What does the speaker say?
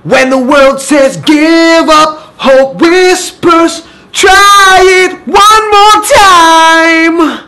When the world says give up, hope whispers, try it one more time.